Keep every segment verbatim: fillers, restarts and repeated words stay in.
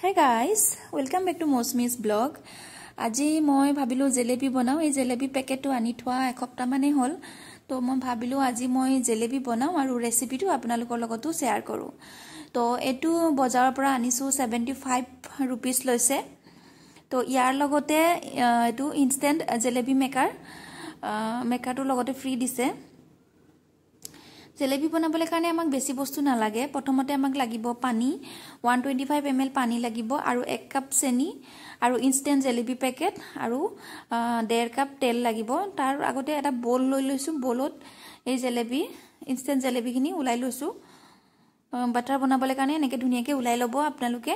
Hey guys, welcome back to Mosmi's blog. Aji moi bhabilu jelebi banao. Ei jelebi packet to ani thwa ek hopta mane hol. To moi bhabilu aji moi jelebi banao aru recipe to apnalokor logotu share koru. To etu bazarar pora anisu seventy-five rupees loise. To yar logote etu instant jelebi maker maker to logote free dise. Jelebi banabole karone amak besi bostu na lage. Protomote amak lagibo pani one twenty-five milliliters pani lagibo aru one cup seni aru instant jelebi packet aru one point five cup tel lagibo. Tar agote eta bowl loi loisu bolot ei jelebi instant jelebi khini ulai loisu. Butter banabole karone eneke dhuniyake ulai lobo apnaluke.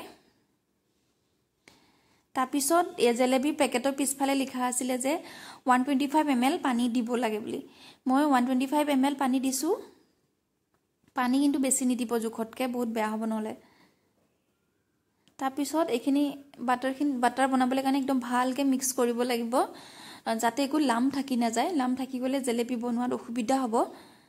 Tapisot e jelebi packetor pisphale likha asile je one twenty-five milliliters pani dibo lage boli. Moi one twenty-five milliliters pani disu. পানি কিন্তু বেছি নিদিব জুখতকে বহুত বেয়া হ'ব নহলে তাপিছত এখিনি বাটাৰখিনি বাটাৰ বনাবলৈ কাৰণে একদম ভালকে মিক্স কৰিব লাগিব যাতে একো লাম থাকি না যায় লাম থাকি গলে জেলেপি বনোৱাত অসুবিধা হ'ব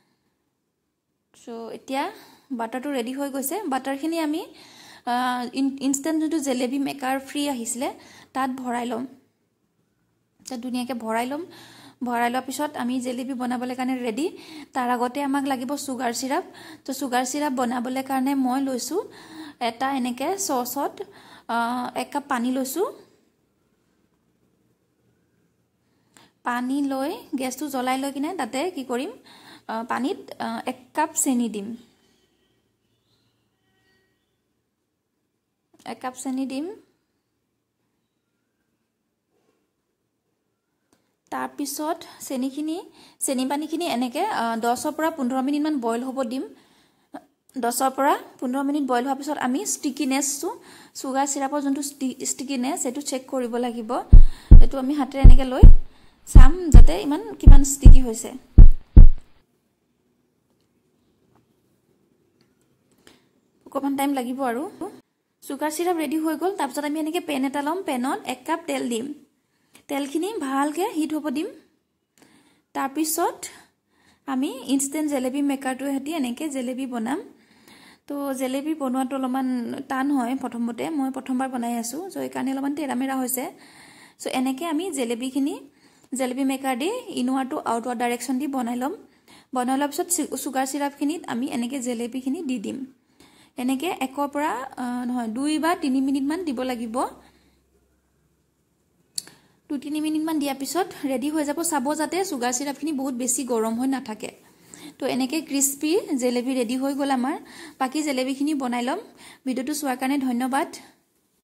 সো এতিয়া বাটাৰটো ৰেডি হৈ গৈছে বাটাৰখিনি আমি ইনস্ট্যান্ট যেটো জেলেপি মেকাৰ ফ্ৰী আহিছিলে তাত ভৰাই লম তা দুনিয়াকে ভৰাই লম ভৰাই লোৱাৰ পিছত আমি জেলেপি বনাবলৈ কাৰণে ৰেডি তাৰ আগতে আমাক লাগিব সুগাৰ সিৰাপ তো সুগাৰ সিৰাপ বনাবলৈ কাৰণে মই লৈছো এটা এনেকে সসত এক কাপ পানী লৈছো পানী লৈ গেছটো জ্বলাই লৈ কিনে তাতে কি কৰিম পানীত এক কাপ চেনি দিম এক কাপ চেনি দিম তাৰ পিছত চেনিখিনি চেনি পানীখিনি এনেকে দহ পৰা পোন্ধৰ মিনিট মান বইল হ'ব দিম দহ পৰা পোন্ধৰ মিনিট বইল হোৱাৰ পিছত আমি ষ্টিকিনেছটো সুগাৰ সিৰাপৰ যোনটো ষ্টিকিনেছ এটো চেক কৰিব লাগিব এটো আমি হাতেৰে এনেকে লৈ চাম যাতে ইমান কিমান ষ্টিকি হৈছে অকমান টাইম লাগিব আৰু সুগাৰ সিৰাপ ৰেডি হৈ গল তাৰ পিছত আমি এনেকে পেন এটা লম পেনত এক কাপ তেল দিম তেলখিনি ভালকে হিট হ'ব দিম তাৰ পিছত আমি ইনস্ট্যান্ট জেলেবি মেকাৰটো হেতি এনেকে জেলেবি বনাম তো জেলেবি বনোৱাটো অলমান টান হয় প্ৰথমতে মই প্ৰথমবাৰ বনাই আছো সো এই কাৰণে অলমান তেৰামেৰা হৈছে সো এনেকে আমি জেলেবিখিনি জেলেবি মেকাৰ দি ইনৱাৰটো আউটৱার ডাইৰেকশন দি বনাই লম বনালৰ পিছত সুগাৰ সিৰাপখিনিত আমি এনেকে জেলেবিখিনি দি দিম এনেকে একৰ পৰা নহয় দুই বা তিনি মিনিট মান দিব লাগিব two three মিনিট মান দিয়া পিছত ৰেডি হৈ যাব সাবো যাতে সুগাৰ সিৰাপখিনি বহুত বেছি গৰম হৈ না থাকে তো এনেকে ক্রিস্পি জেলেবি ৰেডি হৈ গল আমাৰ বাকি জেলেবিখিনি বনাই লম ভিডিওটো চোৱাৰ কাৰণে ধন্যবাদ